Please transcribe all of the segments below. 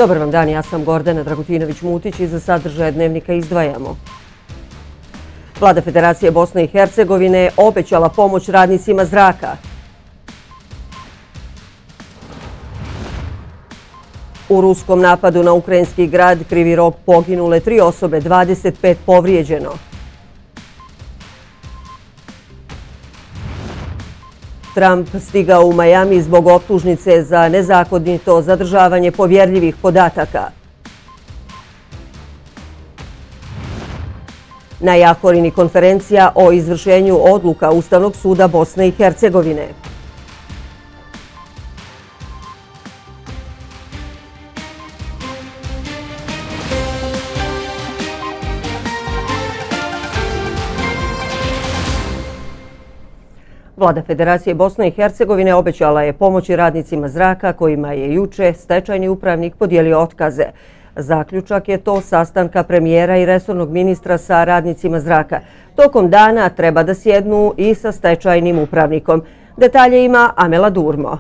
Dobar vam dan, ja sam Gordana Dragutinović-Mutić i za sadržaje dnevnika izdvajamo. Vlada Federacije Bosne i Hercegovine obećala pomoć radnicima zraka. U ruskom napadu na ukrajinski grad Krivi Rog poginule 3 osobe, 25 povrijeđeno. Trump stigao u Miami zbog optužnice za nezakonito zadržavanje povjerljivih podataka. Na Jahorini konferencija o izvršenju odluka Ustavnog suda Bosne i Hercegovine. Vlada Federacije Bosne i Hercegovine obećala je pomoći radnicima zraka kojima je juče stečajni upravnik podijelio otkaze. Zaključak je to sastanka premijera i resornog ministra sa radnicima zraka. Tokom dana treba da sjednu i sa stečajnim upravnikom. Detalje ima Amela Durmo.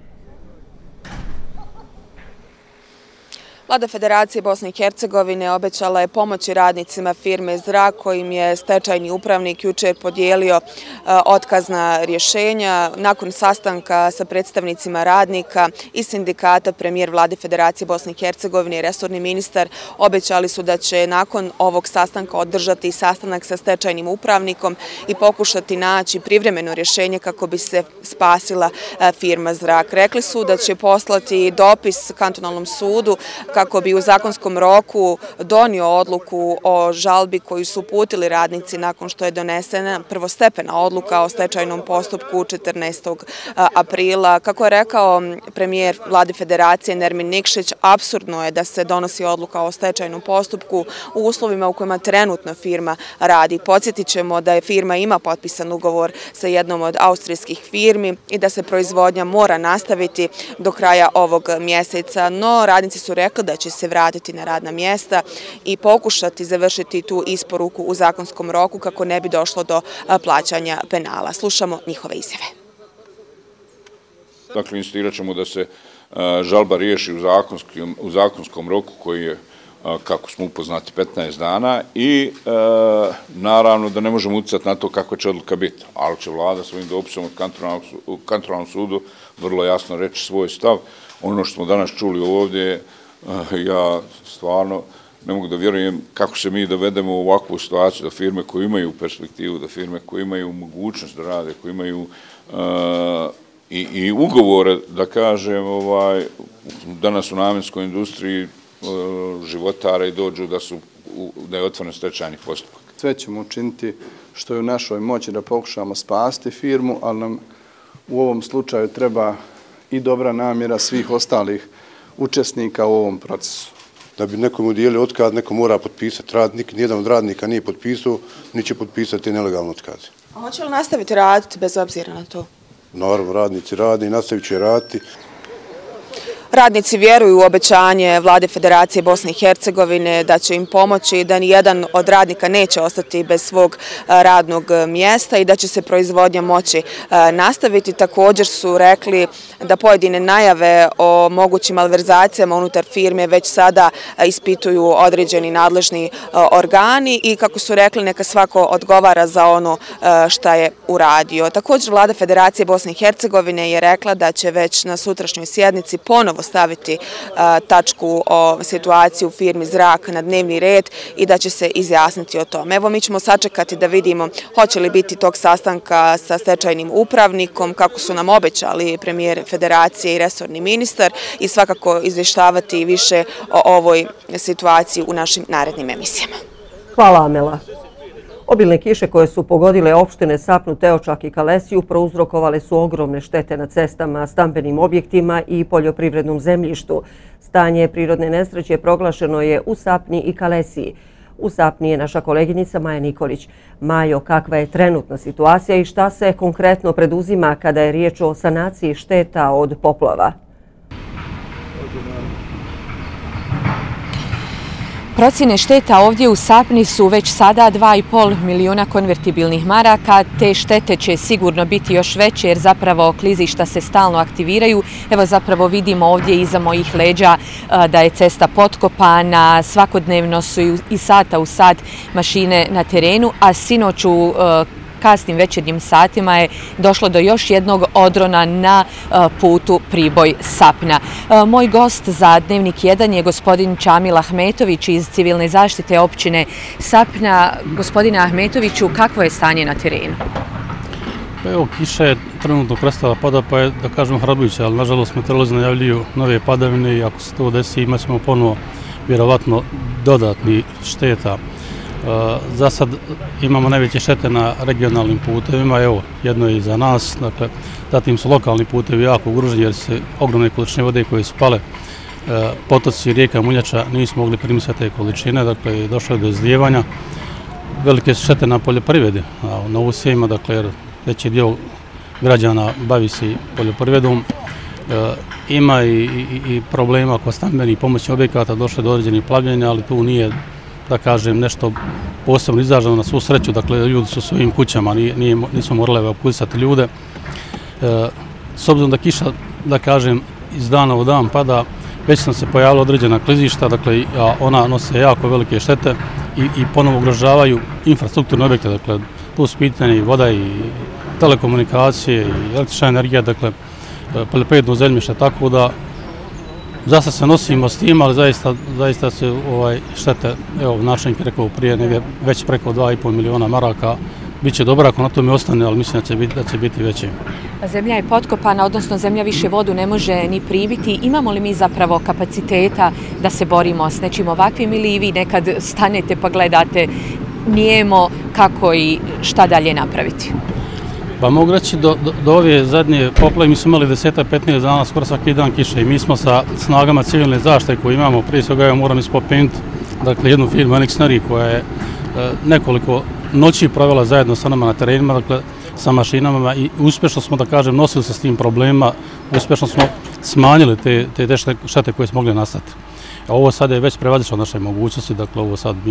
Vlada Federacije Bosne i Hercegovine obećala je pomoći radnicima firme Zrak kojim je stečajni upravnik jučer podijelio otkazna rješenja. Nakon sastanka sa predstavnicima radnika i sindikata, premijer Vlade Federacije Bosne i Hercegovine i resorni ministar obećali su da će nakon ovog sastanka održati sastanak sa stečajnim upravnikom i pokušati naći privremeno rješenje kako bi se spasila firma Zrak. Rekli su da će poslati dopis kantonalnom sudu kako bi u zakonskom roku donio odluku o žalbi koju su uputili radnici nakon što je donesena prvostepena odluka o stečajnom postupku 14. aprila. Kako je rekao premijer Vlade Federacije Nermin Nikšić, apsurdno je da se donosi odluka o stečajnom postupku u uslovima u kojima trenutno firma radi. Podsjetit ćemo da je firma ima potpisan ugovor sa jednom od austrijskih firmi i da se proizvodnja mora nastaviti do kraja ovog mjeseca, no radnici su rekli da će se vratiti na radna mjesta i pokušati završiti tu isporuku u zakonskom roku kako ne bi došlo do plaćanja penala. Slušamo njihove izjave. Dakle, insistirat ćemo da se žalba riješi u zakonskom roku koji je, kako smo upoznati, 15 dana i naravno da ne možemo utjecati na to kako će odluka biti, ali će vlada svojim dopisom od kantonalnom sudu vrlo jasno reći svoj stav. Ono što smo danas čuli ovdje, ja stvarno ne mogu da vjerujem kako se mi dovedemo u ovakvu situaciju da firme koje imaju perspektivu, da firme koje imaju mogućnost da rade, koje imaju i ugovore, da kažem, danas u namjenskoj industriji životare i dođu da je otvoren stečajni postupak. Sve ćemo učiniti što je u našoj moći da pokušamo spasiti firmu, ali nam u ovom slučaju treba i dobra namjera svih ostalih učesnika u ovom procesu. Da bi nekom udijelio otkaz, neko mora potpisati. Nijedan od radnika nije potpisao, ni će potpisati nelegalno otkaze. A hoće li nastaviti raditi bez obzira na to? Naravno, radnici rade i nastavit će raditi. Radnici vjeruju u obećanje Vlade Federacije Bosne i Hercegovine da će im pomoći, da nijedan od radnika neće ostati bez svog radnog mjesta i da će se proizvodnja moći nastaviti. Također su rekli da pojedine najave o mogućim malverzacijama unutar firme već sada ispituju određeni nadležni organi i kako su rekli neka svako odgovara za ono šta je uradio. Također Vlada Federacije Bosne i Hercegovine je rekla da će već na sutrašnjoj sjednici ponovo staviti tačku o situaciji u firmi Zrak na dnevni red i da će se izjasniti o tome. Evo, mi ćemo sačekati da vidimo hoće li biti tog sastanka sa stečajnim upravnikom, kako su nam obećali premijer Federacije i resorni ministar, i svakako izvještavati više o ovoj situaciji u našim narednim emisijama. Hvala, Amela. Obilne kiše koje su pogodile opštine Sapnu, Teočak i Kalesiju prouzrokovale su ogromne štete na cestama, stambenim objektima i poljoprivrednom zemljištu. Stanje prirodne nesreće proglašeno je u Sapni i Kalesiji. U Sapni je naša koleginica Maja Nikolić. Majo, kakva je trenutna situacija i šta se konkretno preduzima kada je riječ o sanaciji šteta od poplava? Procjene šteta ovdje u Sapni su već sada 2,5 milijuna konvertibilnih maraka. Te štete će sigurno biti još veće jer zapravo klizišta se stalno aktiviraju. Evo zapravo vidimo ovdje iza mojih leđa da je cesta potkopana, svakodnevno su i sata u sat mašine na terenu, a sinoć u kasnim večernjim satima je došlo do još jednog odrona na putu Priboj-Sapna. Moj gost za Dnevnik 1 je gospodin Čamil Ahmetović iz civilne zaštite općine Sapna. Gospodine Ahmetoviću, kakvo je stanje na terenu? Evo, kiša je trenutno prestala pada, pa je, da kažem, hrabrujuća, ali nažalost meteorolozi najavljuju nove padavine i ako se to desi imat ćemo ponovo vjerovatno dodatni šteta. Za sad imamo najveće štete na regionalnim putevima, evo, jedno je iza nas, dakle, zatim su lokalni putevi jako ugroženi jer se ogromne količine vode koje su pale, potoci, rijeka Muljača nisu mogli primiti sve te količine, dakle, došlo je do izlijevanja. Velike su štete na poljoprivredi, na usjevima, dakle, jer veći dio građana bavi se poljoprivredom. Ima i problema kod stambenih pomoćnih objekata, došlo je do određenih plavljenja, ali tu nije, da kažem, nešto posebno izraženo na svu sreću, dakle ljudi su u svojim kućama, nismo morali evakuisati ljude. S obzirom da kiša, da kažem, iz dana u dan pada, već nam se pojavila određena klizišta, dakle ona nose jako velike štete i ponovo ugrožavaju infrastrukturne objekte, dakle tu su pitanje i voda i telekomunikacije i električna energija, dakle poljoprivredno zemljište, tako da Zasad se nosimo s tim, ali zaista se štete, evo načelnik je rekao prije, negdje već preko 2,5 milijuna maraka. Biće dobro ako na tome ostane, ali mislim da će biti veće. Zemlja je potkopana, odnosno zemlja više vodu ne može ni primiti. Imamo li mi zapravo kapaciteta da se borimo s nečim ovakvim ili vi nekad stanete pa gledate nijemo kako i šta dalje napraviti? Pa mogu reći do ove zadnje poplave mi smo imali 10-15 dana, skoro svaki dan kiše i mi smo sa snagama civilne zaštite koje imamo, prije svega moram ispomenuti, dakle jednu firmu Enixneri koja je nekoliko noći provela zajedno sa nama na terenima, dakle sa mašinama i uspješno smo, da kažem, nosili se s tim problemima, uspješno smo smanjili te štete koje smo mogli nastati. Ovo sad je već prevazišlo naše mogućnosti, dakle ovo sad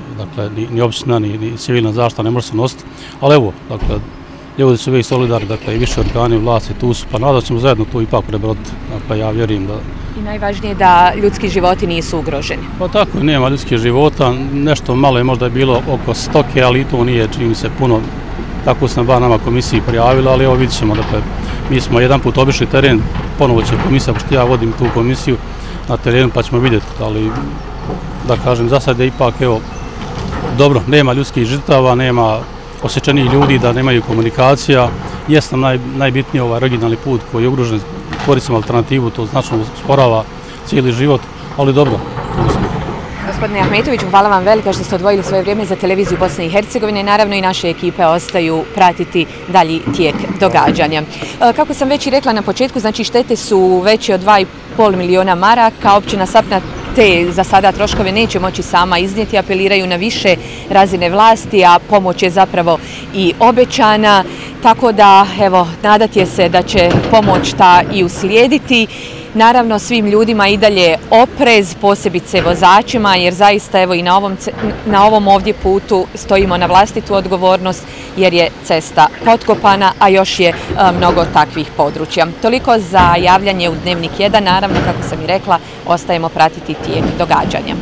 ni općina ni civilna zaštita ne može se nositi, ali evo, dakle, ljudi su uvijek solidari, dakle i više organi vlasti tu su, pa nadam ćemo zajedno tu ipak prebroditi, dakle ja vjerujem da... I najvažnije da ljudski životi nisu ugroženi. Pa tako, nema ljudskih života, nešto malo je možda bilo oko stoke, ali i to nije, čini mi se, puno, tako se bar nama komisiji prijavila, ali evo vidit ćemo, dakle, mi smo jedan put obišli teren, ponovo će komisija, pošto ja vodim tu komisiju na terenu, pa ćemo vidjeti, ali da kažem, za sad je ipak, evo, dobro, nema ljudskih žrtava, nema osjećanijih ljudi, da nemaju komunikacija. Jest nam najbitniji ovaj regionalni put koji je ugrožen, koristimo alternativu, to značno usporava cijeli život, ali dobro. Gospodine Ahmetoviću, hvala vam velika što ste odvojili svoje vrijeme za televiziju Bosne i Hercegovine. Naravno i naše ekipe ostaju pratiti dalji tijek događanja. Kako sam već i rekla na početku, znači štete su veće od 2,5 milijuna maraka. Općina Sapna te za sada troškove neće moći sama iznijeti, apeliraju na više razine vlasti, a pomoć je zapravo i obećana. Tako da, evo, nadati je se da će pomoć ta i uslijediti. Naravno, svim ljudima i dalje oprez, posebice vozačima, jer zaista evo i na ovom ovdje putu stojimo na vlastitu odgovornost jer je cesta potkopana, a još je mnogo takvih područja. Toliko za javljanje u Dnevnik 1, naravno, kako sam i rekla, ostajemo pratiti tijek događanja.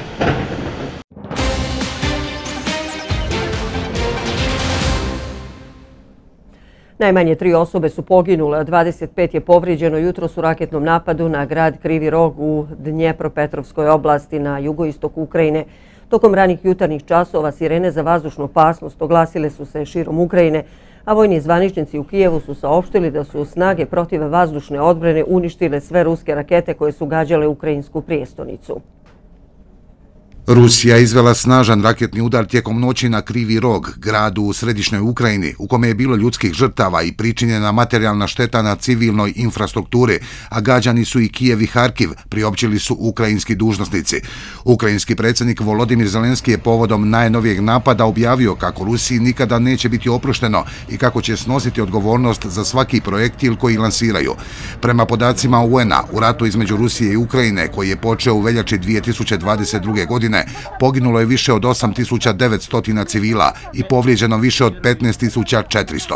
Najmanje 3 osobe su poginule, a 25 je povrijeđeno jutros u raketnom napadu na grad Krivi Rog u Dnjepropetrovskoj oblasti na jugoistoku Ukrajine. Tokom ranih jutarnjih časova sirene za vazdušnu opasnost oglasile su se širom Ukrajine, a vojni zvaničnici u Kijevu su saopštili da su snage protivvazdušne odbrane uništile sve ruske rakete koje su gađale ukrajinsku prijestolnicu. Rusija izvela snažan raketni udar tijekom noći na Krivi Rog, gradu u središnjoj Ukrajini, u kome je bilo ljudskih žrtava i pričinjena materijalna šteta na civilnoj infrastrukturi, a gađani su i Kijev i Harkiv, priopćili su ukrajinski dužnosnici. Ukrajinski predsjednik Volodimir Zelenski je povodom najnovijeg napada objavio kako Rusiji nikada neće biti oprošteno i kako će snositi odgovornost za svaki projektil koji lansiraju. Prema podacima UN-a, u ratu između Rusije i Ukrajine, koji je počeo u veljači 2022. godine, godine poginulo je više od 8.900 civila i povrijeđeno više od 15.400.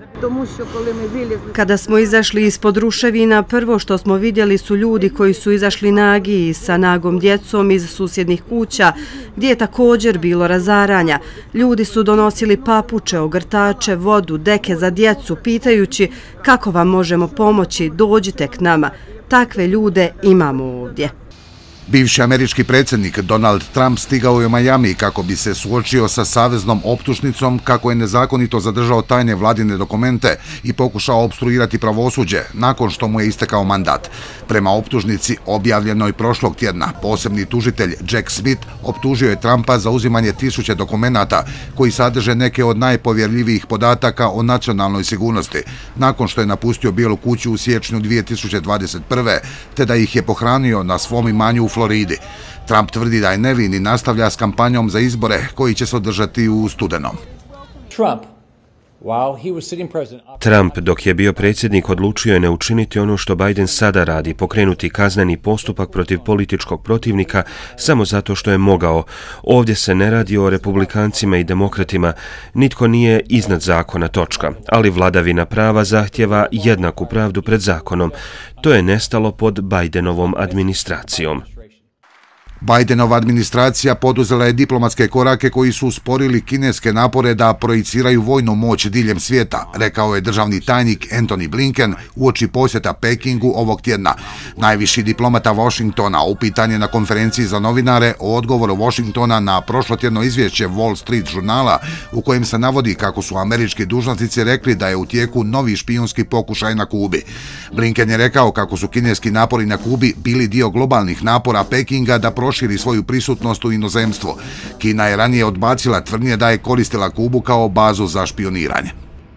Kada smo izašli ispod ruševina, prvo što smo vidjeli su ljudi koji su izašli nagi sa nagom djecom iz susjednih kuća, gdje je također bilo razaranja. Ljudi su donosili papuče, ogrtače, vodu, deke za djecu, pitajući kako vam možemo pomoći, dođite k nama. Takve ljude imamo ovdje. Bivši američki predsjednik Donald Trump stigao je u Miami kako bi se suočio sa saveznom optužnicom kako je nezakonito zadržao tajne vladine dokumente i pokušao opstruirati pravosuđe nakon što mu je istekao mandat. Prema optužnici objavljenoj prošlog tjedna, posebni tužitelj Jack Smith optužio je Trumpa za uzimanje 1000 dokumenata koji sadrže neke od najpovjerljivijih podataka o nacionalnoj sigurnosti, nakon što je napustio Bijelu kuću u siječnju 2021. te da ih je pohranio na svom imanju u Floridi. Trump tvrdi da je nevin i nastavlja s kampanjom za izbore koji će se održati u studenom. Trump, dok je bio predsjednik, odlučio je ne učiniti ono što Biden sada radi, pokrenuti kazneni postupak protiv političkog protivnika samo zato što je mogao. Ovdje se ne radi o republikancima i demokratima, nitko nije iznad zakona, točka, ali vladavina prava zahtjeva jednaku pravdu pred zakonom. To je nestalo pod Bidenovom administracijom. Bidenova administracija poduzela je diplomatske korake koji su usporili kineske napore da projiciraju vojnu moć diljem svijeta, rekao je državni tajnik Antony Blinken uoči posjeta Pekingu ovog tjedna. Najviši diplomata Washingtona upitan je na konferenciji za novinare o odgovoru Washingtona na prošlotjedno izvješće Wall Street žurnala u kojem se navodi kako su američki dužnosnici rekli da je u tijeku novi špijunski pokušaj na Kubi. Blinken je rekao kako su kineski napori na Kubi bili dio globalnih napora Pekinga da proširi svoju prisutnost u inozemstvu. Kina je ranije odbacila tvrdnje da je koristila Kubu kao bazu za špioniranje.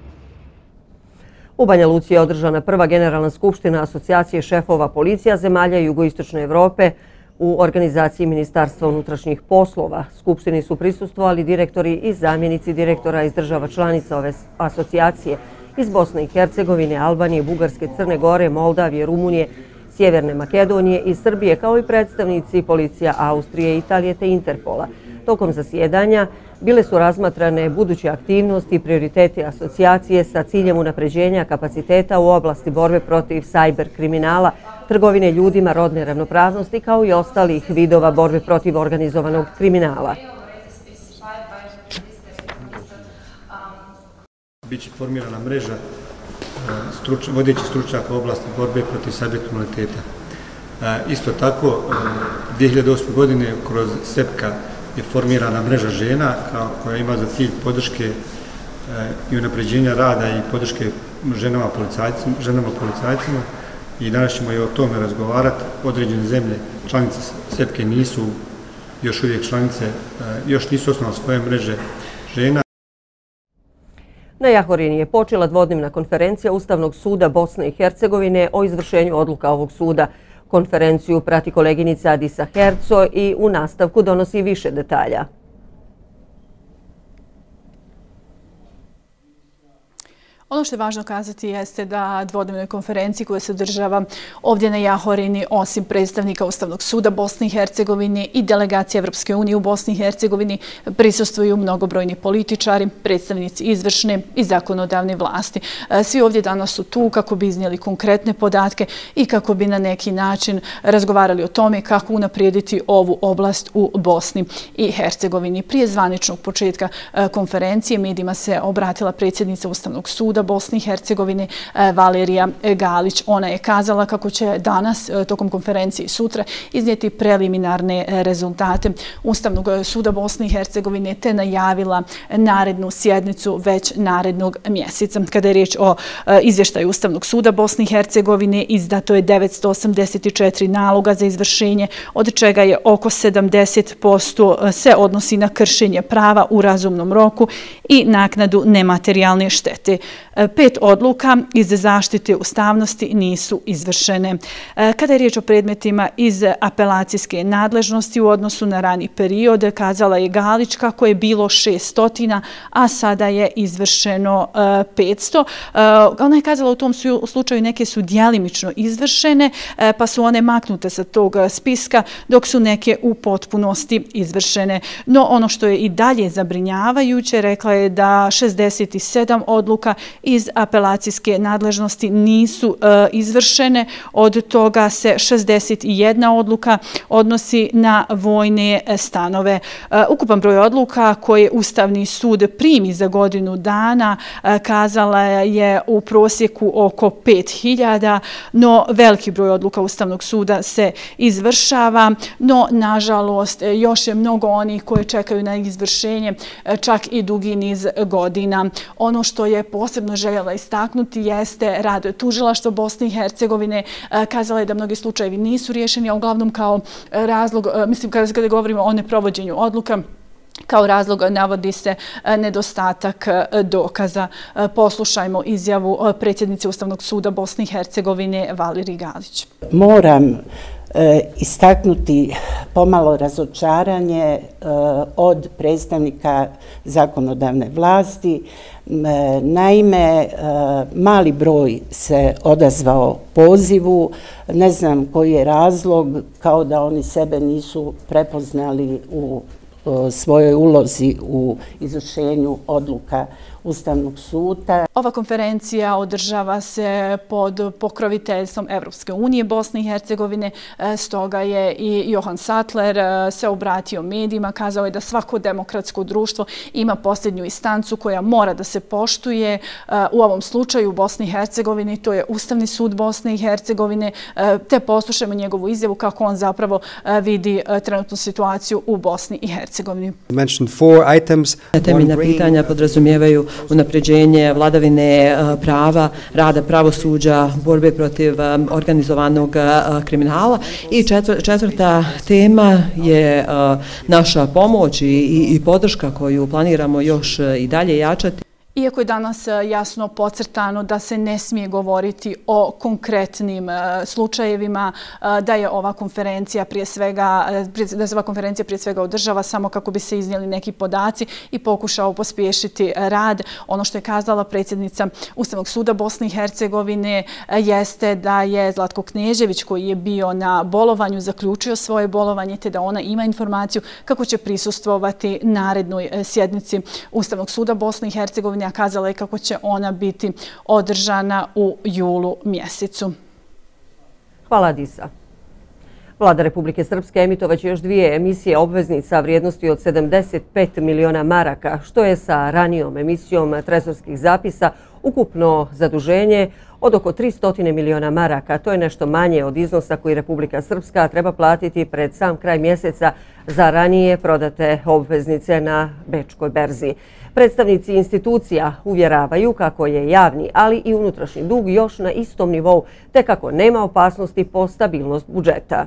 U Banja Luci je održana prva generalna skupština Asocijacije šefova policija zemalja Jugoistočne Evrope u organizaciji Ministarstva unutrašnjih poslova. Skupštini su prisustvovali direktori i zamjenici direktora iz država članica ove asocijacije iz Bosne i Hercegovine, Albanije, Bugarske, Crne Gore, Moldavije, Rumunije, Sjeverne Makedonije i Srbije, kao i predstavnici policija Austrije, Italije te Interpola. Tokom zasjedanja bile su razmatrane buduće aktivnosti i prioriteti asocijacije sa ciljem unapređenja kapaciteta u oblasti borbe protiv sajber kriminala, trgovine ljudima, rodne ravnopravnosti, kao i ostalih vidova borbe protiv organizovanog kriminala. Biće formirana mreža vodeći stručnjaka u oblasti borbe protiv sajber kriminaliteta. Isto tako, 2008. godine kroz SEPKA je formirana mreža žena koja ima za cilj podrške i unapređenja rada i podrške ženama policajcima i danas ćemo i o tome razgovarati. Određene zemlje, članice SEPKE nisu još uvijek članice, još nisu osnovale svoje mreže žena. Na Jahorini je počela dvodnevna konferencija Ustavnog suda Bosne i Hercegovine o izvršenju odluka ovog suda. Konferenciju prati koleginica Adisa Herco i u nastavku donosi više detalja. Ono što je važno kazati jeste da dvodnevnoj konferenciji koja se održava ovdje na Jahorini, osim predstavnika Ustavnog suda Bosne i Hercegovine i delegacije Evropske unije u Bosni i Hercegovini, prisustvuju mnogobrojni političari, predstavnici izvršne i zakonodavne vlasti. Svi ovdje danas su tu kako bi iznijeli konkretne podatke i kako bi na neki način razgovarali o tome kako unaprijediti ovu oblast u Bosni i Hercegovini. Prije zvaničnog početka konferencije medijima se obratila predsjednica Ustavnog suda Bosne i Hercegovine Valerija Galić. Ona je kazala kako će danas tokom konferencije i sutra iznijeti preliminarne rezultate Ustavnog suda Bosne i Hercegovine te najavila narednu sjednicu već narednog mjeseca. Kada je riječ o izvještaju Ustavnog suda Bosne i Hercegovine, izdato je 984 naloga za izvršenje, od čega je oko 70% se odnosi na kršenje prava u razumnom roku i naknadu nematerijalne štete. 5 odluka iz zaštite ustavnosti nisu izvršene. Kada je riječ o predmetima iz apelacijske nadležnosti u odnosu na rani period, kazala je Galić kako je bilo 600, a sada je izvršeno 500. Ona je kazala u tom slučaju neke su djelimično izvršene, pa su one maknute sa tog spiska, dok su neke u potpunosti izvršene. No ono što je i dalje zabrinjavajuće, rekla je da 67 odluka iz apelacijske nadležnosti nisu izvršene, od toga se 61 odluka odnosi na vojne stanove. Ukupan broj odluka koje Ustavni sud primi za godinu dana, kazala je u prosjeku oko 5000, no veliki broj odluka Ustavnog suda se izvršava, no nažalost još je mnogo onih koje čekaju na izvršenje čak i dugi niz godina. Ono što je posebno željela istaknuti jeste rad tužilaštva Bosne i Hercegovine. Kazala je da mnogi slučajevi nisu riješeni, a uglavnom kao razlog, mislim kada govorimo o neprovođenju odluka, kao razlog navodi se nedostatak dokaza. Poslušajmo izjavu predsjednice Ustavnog suda Bosne i Hercegovine Valerije Galić. Moram istaknuti pomalo razočaranje od predstavnika zakonodavne vlasti. Naime, mali broj se odazvao pozivu, ne znam koji je razlog, kao da oni sebe nisu prepoznali u svojoj ulozi u izvršenju odluka Ustavnog suda. Ova konferencija održava se pod pokroviteljstvom Evropske unije Bosne i Hercegovine, stoga je i Johan Sattler se obratio medijima, kazao je da svako demokratsko društvo ima posljednju instancu koja mora da se poštuje. U ovom slučaju u Bosni i Hercegovini to je Ustavni sud Bosne i Hercegovine, te poslušajmo njegovu izjavu kako on zapravo vidi trenutnu situaciju u Bosni i Hercegovini. Temeljna pitanja podrazumijevaju unapređenje vladavine prava, rada pravosuđa, borbe protiv organizovanog kriminala i četvrta tema je naša pomoć i podrška koju planiramo još i dalje jačati. Iako je danas jasno podcrtano da se ne smije govoriti o konkretnim slučajevima, da je ova konferencija prije svega održava samo kako bi se iznijeli neki podaci i pokušao pospješiti rad. Ono što je kazala predsjednica Ustavnog suda Bosne i Hercegovine jeste da je Zlatko Knežević, koji je bio na bolovanju, zaključio svoje bolovanje, te da ona ima informaciju kako će prisustvovati narednoj sjednici Ustavnog suda Bosne i Hercegovine, a kazala je kako će ona biti održana u julu mjesecu. Hvala, Adisa. Vlada Republike Srpske emitovaće još 2 emisije obveznica vrijednosti od 75 miliona maraka, što je sa ranijom emisijom trezorskih zapisa ukupno zaduženje od oko 300 miliona maraka. To je nešto manje od iznosa koji Republika Srpska treba platiti pred sam kraj mjeseca za ranije prodate obveznice na Bečkoj berzi. Predstavnici institucija uvjeravaju kako je javni, ali i unutrašnji dug još na istom nivou, te kako nema opasnosti po stabilnost budžeta.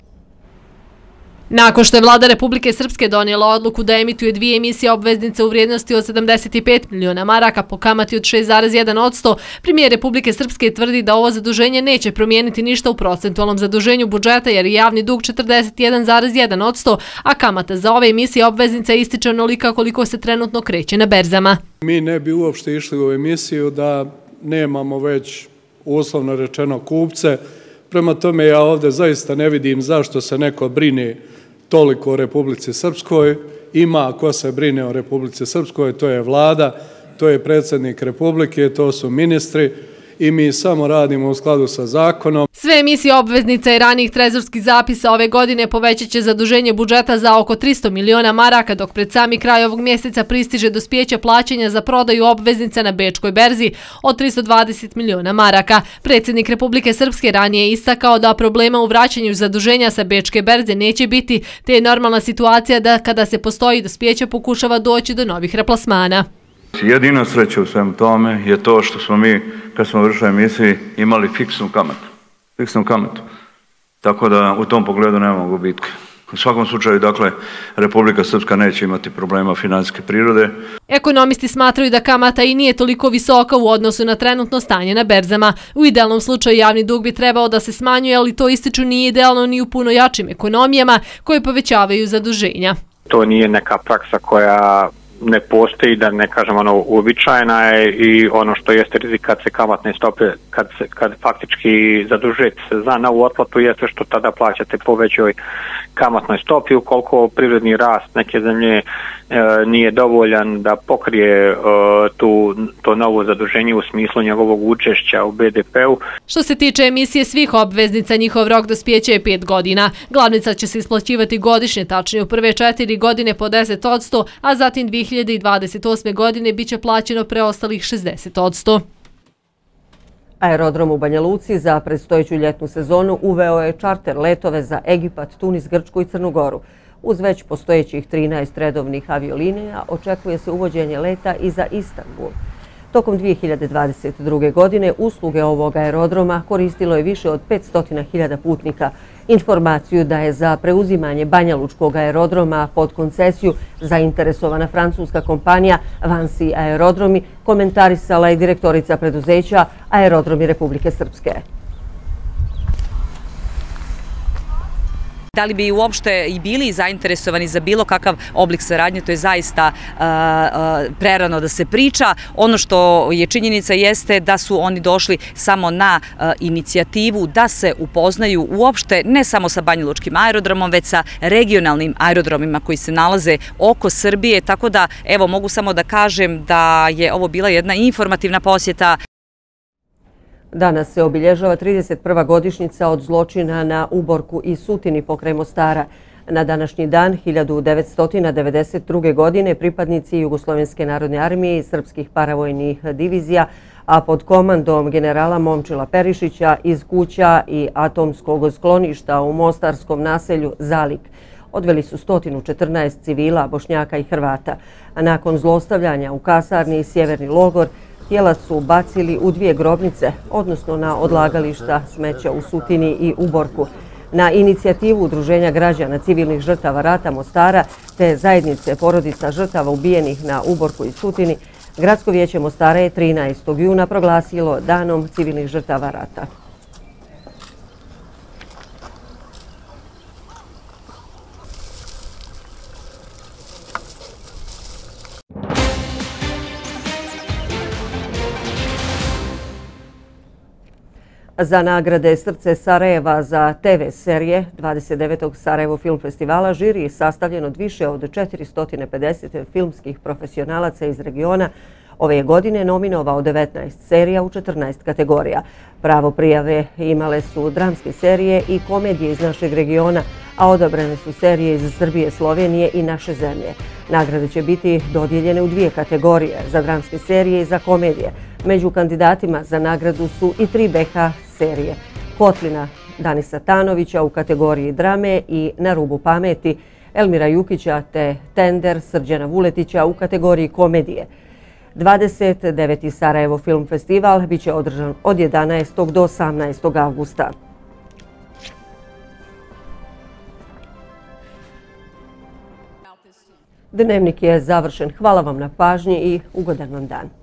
Nakon što je Vlada Republike Srpske donijela odluku da emituje 2 emisije obveznice u vrijednosti od 75 miliona maraka po kamati od 6,1%, premijer Republike Srpske tvrdi da ovo zaduženje neće promijeniti ništa u procentualnom zaduženju budžeta jer je javni dug 41,1%, a kamata za ove emisije obveznice ističe onolika koliko se trenutno kreće na berzama. Mi ne bi uopšte išli u emisiju da nemamo već uslovno rečeno kupce. Prema tome ja ovdje zaista ne vidim zašto se neko brine toliko o Republici Srpskoj. Ima ko se brine o Republici Srpskoj, to je vlada, to je predsjednik Republike, to su ministri i mi samo radimo u skladu sa zakonom. Sve emisije obveznica i ranijih trezorskih zapisa ove godine povećat će zaduženje budžeta za oko 300 miliona maraka, dok pred sami kraj ovog mjeseca pristiže dospjeće plaćanja za prodaju obveznica na Bečkoj berzi od 320 miliona maraka. Predsjednik Republike Srpske ranije je istakao da problema u vraćanju zaduženja sa Bečke berze neće biti, te je normalna situacija da kada se postoji dospjeće pokušava doći do novih replasmana. Jedina sreća u svem tome je to što smo mi, kad smo vršili emisiji, imali fiksnu kamatu. Tako da u tom pogledu nemamo gubitke. U svakom slučaju, dakle, Republika Srpska neće imati problema financijske prirode. Ekonomisti smatraju da kamata i nije toliko visoka u odnosu na trenutno stanje na berzama. U idealnom slučaju javni dug bi trebao da se smanjuje, ali to ističu nije idealno ni u puno jačim ekonomijama koje povećavaju zaduženja. To nije neka praksa koja ne postoji, da ne kažem uobičajena je, i ono što jeste rizik kad se kamatne stope, kad faktički zadužujete se za novu otplatu, jeste što tada plaćate po većoj kamatnoj stopi. Ukoliko privredni rast neke zemlje nije dovoljan da pokrije to novo zaduženje u smislu njegovog učešća u BDP-u. Što se tiče emisije svih obveznica, njihov rok dospijeća je 5 godina. Glavnica će se isplaćivati godišnje, tačnije u prve 4 godine po 10%, a zatim 2028. godine biće plaćeno preostalih 60%. Aerodrom u Banja Luci za predstojeću ljetnu sezonu uveo je čarter letove za Egipat, Tunis, Grčku i Crnu Goru. Uz već postojećih 13 redovnih aviolinija očekuje se uvođenje leta i za Istanbul. Tokom 2022. godine usluge ovog aerodroma koristilo je više od 500.000 putnika. Informaciju da je za preuzimanje Banjalučkog aerodroma pod koncesiju zainteresovana francuska kompanija Vansi Aerodromi komentarisala je direktorica preduzeća Aerodromi Republike Srpske. Da li bi uopšte i bili zainteresovani za bilo kakav oblik saradnje, to je zaista prerano da se priča. Ono što je činjenica jeste da su oni došli samo na inicijativu da se upoznaju uopšte ne samo sa Banjalučkim aerodromom, već sa regionalnim aerodromima koji se nalaze oko Srbije. Tako da, evo, mogu samo da kažem da je ovo bila jedna informativna posjeta. Danas se obilježava 31. godišnjica od zločina na Uborku i Sutini pokraj Mostara. Na današnji dan 1992. godine pripadnici Jugoslovenske narodne armije i srpskih paravojnih divizija, a pod komandom generala Momčila Perišića iz kuća i atomskog skloništa u mostarskom naselju Zalik odveli su 114 civila, Bošnjaka i Hrvata. A nakon zlostavljanja u kasarni Sjeverni logor, tijela su bacili u 2 grobnice, odnosno na odlagališta smeća u Sutini i Uborku. Na inicijativu Udruženja građana civilnih žrtava rata Mostara te zajednice porodica žrtava ubijenih na Uborku i Sutini, Gradsko vijeće Mostara je 13. juna proglasilo Danom civilnih žrtava rata. Za nagrade Srce Sarajeva za TV serije 29. Sarajevo Film Festivala žiri je sastavljen od više od 450 filmskih profesionalaca iz regiona. Ove godine nominovao 19 serija u 14 kategorija. Pravo prijave imale su dramske serije i komedije iz našeg regiona, a odabrane su serije iz Srbije, Slovenije i naše zemlje. Nagrade će biti dodijeljene u 2 kategorije, za dramske serije i za komedije. Među kandidatima za nagradu su i 3 BH serije. Kotlina Danisa Tanovića u kategoriji drame i Na rubu pameti, Elmira Jukića te Tender Srđana Vuletića u kategoriji komedije. 29. Sarajevo Film Festival biće održan od 11. do 18. avgusta. Dnevnik je završen. Hvala vam na pažnji i ugodan vam dan.